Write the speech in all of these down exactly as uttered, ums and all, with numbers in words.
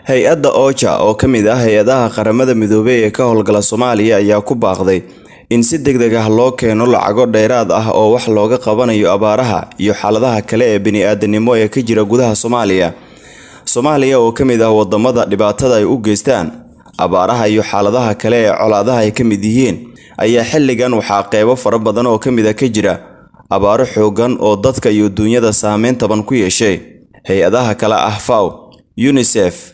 Hay-adda OCHA oo ka mid ah hay-adaha qaramada midoobay ee ka howlgala Soomaaliya ayaa ku baaqday in si degdeg ah loo keeno lacago dheeraad ah oo wax looga qabanayo abaaraha iyo xaaladaha kale ee bini'aadanimo ee ka jira gudaha Soomaaliya. Soomaaliya oo ka mid ah wadamada dhibaatada ay u geystaan abaaraha iyo xaaladaha kale ee colaadaha ay ka mid yihiin ayaa xilligan waxaa qeybo fara badan oo ka mid ah ka jira abaaro xoogan oo dadka iyo dunyada saameyn taban ku yeeshay. Hay-adaha kale ah F A O, UNICEF,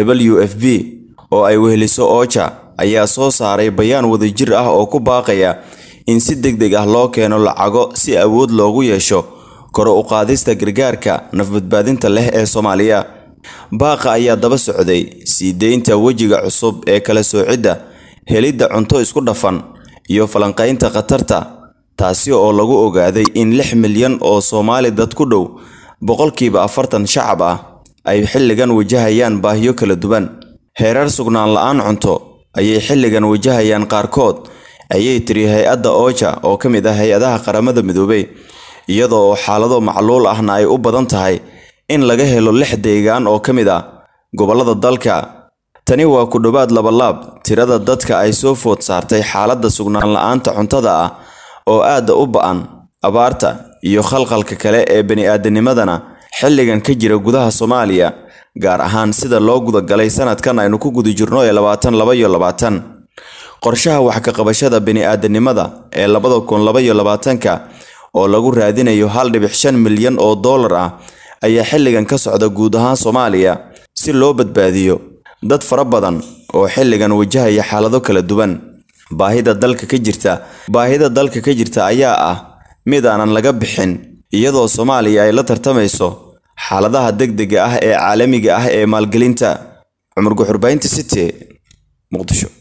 W F P oo ay weheliso OCHA ayaa soo saaray bayaan wadajir ah oo ku baaqaya in si degdeg ah loo keeno lacago si awood loogu yeesho kor u qaadista gargaarka nafbadbaadinta leh ee Soomaaliya. Baaqa ayaa daba socday sii deynta wajiga cusub ee kala soocidda helidda cunto isku dhafan iyo falanqaynta khatarta, taasi oo lagu ogaaday in lix milyan oo Soomaali dad ku dhow boqolkiiba afartan shacab ah ay xilligan wajahayaan baahiyo kala duwan. Heerar sugnaan la'aan cunto ayay xilligan wajahayaan qaarkood, ayay tiri hay-adda OCHA oo ka mid ah hay-adaha qaramada midoobay, iyadoo xaalado macluul ahna ay u badan tahay in laga helo lix deegaan oo ka mid ah gobolada dalka. Tani waa ku dhawaad laba laab tirada dadka ay soo food saartay xaaladda sugnaan la'aanta cuntada ah oo aad u ba'an abaarta iyo khalkhalka kale ee bini'aadanimadana xilligan ka jira gudaha Soomaaliya, gaar ahaan sida loo guda galay sanadkan aynu ku guda jirno ee labaatan laba iyo labaatan. Qorshaha wax ka qabashada bini'aadanimada ee labada kun laba iyo labaatanka oo lagu raadinayo hal dhibic shan milyan oo dollar ah ayaa xilligan ka socda guud ahaan Soomaaliya si loo badbaadiyo dad fara badan oo xilligan wajahaya xaalado kala duwan. Baahida dalka ka jirta baahida dalka ka jirta ayaa ah mid aanan laga bixin, iyadoo Soomaaliya ay la tartamayso xaaladaha degdega ah ee caalamiga ah ee maalgelinta. Cumar Guxurbaynta City, Muqdisho.